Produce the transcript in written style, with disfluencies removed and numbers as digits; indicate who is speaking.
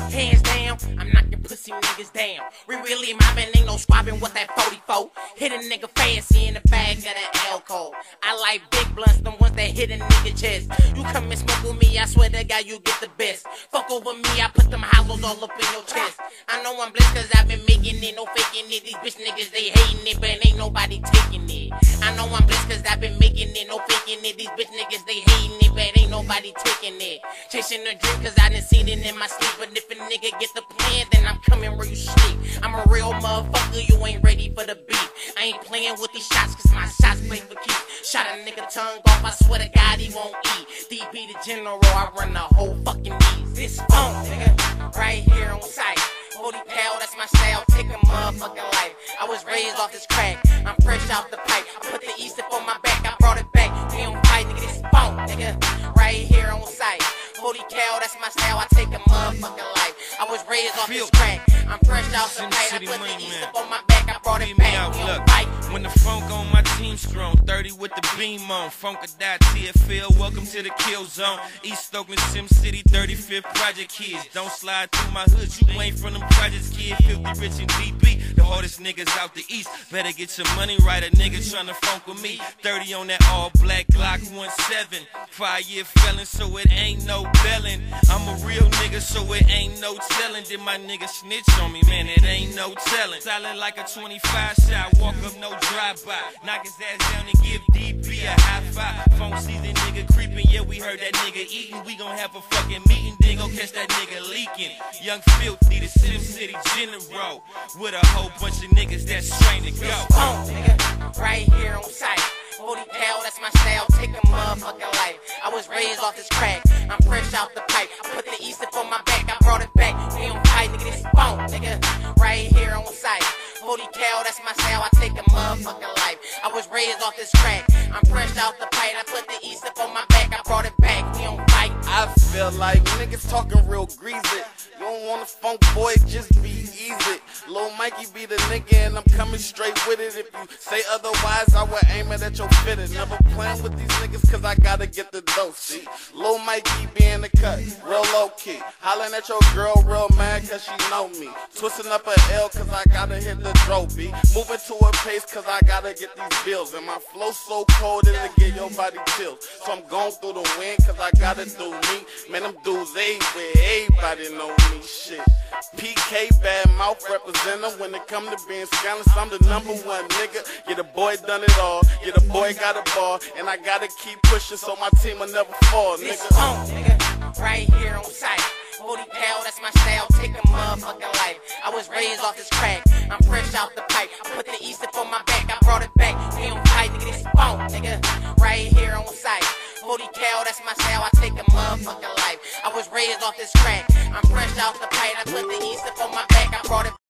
Speaker 1: Hands down, I'm knocking pussy niggas down. We really mobbing, ain't no swapping with that 44. Hit a nigga fancy in the bag of that alcohol. I like big blunts, the ones that hit a nigga chest. You come and smoke with me, I swear to God you get the best. Fuck over me, I put them hollows all up in your chest. I know I'm blessed cause I've been making it, no faking it. These bitch niggas, they hating it, but ain't nobody taking it. I know I'm blessed cause I've been making it, no faking it. These bitch niggas, they hating it, but ain't nobody taking it. Chasing the dream cause I done seen it in my sleep. But if a nigga get the plan, then I'm coming where you sleep. I'm a real motherfucker, you ain't ready for the beat. I ain't playing with these shots cause my shots play for keeps. Shot a nigga tongue off, I swear to God he won't eat. DP the general, I run the whole fucking knees. This phone, nigga, right here on sight. 40 cal, that's my style, take a motherfucking life. I was raised off this crack, I'm fresh out the pipe. I put the East up on my back, I brought it back. We don't fight, nigga, this phone, nigga, right here on sight. 40 cal, that's my style, I take a motherfucking life. I was raised off this crack, I'm fresh out the pipe. I put the East up on my back, I brought it back. We don't fight.
Speaker 2: When the funk on my team strong, 30 with the beam on. Funk or die, TFL, welcome to the kill zone. East Oakland, Sim City, 35th Project kids. Don't slide through my hood, you ain't from them projects, kid. 50 rich and DB, the hardest niggas out the East. Better get your money right, a nigga tryna funk with me. 30 on that all black Glock 17. 5-year felon, so it ain't no belling. I'm a real nigga, so it ain't no telling. Did my nigga snitch on me, man, it ain't no telling. Silent like a 25 shot, walk up, no drive-by. Knock his ass down and give DP a high five. Phone season nigga creeping, yeah, we heard that nigga eating. We gon' have a fucking meeting, then go catch that nigga leaking. Young Filthy, the Sim City general, with a whole bunch of niggas that's trained to go.
Speaker 1: Phone, nigga, right here on sight. 40 cal, that's my style, take a motherfucking life. I was raised off this crack, I'm fresh out the pipe. I put the East up on my back, I brought it back. We don't fight, nigga, this phone, nigga, right here on sight. 40 cal, that's my style, I take a motherfucking life. I was raised off this crack, I'm fresh out the pipe. I put the East up on my back, I brought it back. We don't fight.
Speaker 3: I feel like niggas talking real greasy. You don't want a funk boy, just be easy. Lil Mikey be the nigga and I'm coming straight with it. If you say otherwise, I would aim it at your fitted. Never playing with these niggas cause I gotta get the dough, see. Lil Mikey be in the cut, real low key. Hollering at your girl real mad cause she know me. Twisting up a L cause I gotta hit the dope beat. Moving to a pace cause I gotta get these bills. And my flow so cold it'll get your body chills. So I'm going through the wind cause I gotta do me. Man, them dudes everywhere, everybody know me, shit. PK, bad mouth representative. When it come to being scandalous, I'm the #1 nigga. Yeah, the boy done it all. Yeah, the boy got a ball. And I gotta keep pushing so my team will never fall, nigga.
Speaker 1: This phone, nigga, right here on sight. 40 cal, that's my style, take a motherfucking life. I was raised off this crack, I'm fresh out the pipe. I put the East up on my back, I brought it back. We don't fight, nigga, this phone, nigga, right here on sight. 40 cal, that's my style, I take a motherfucking life. I was raised off this crack, I'm fresh out the pipe. I put the East up on my back, I brought it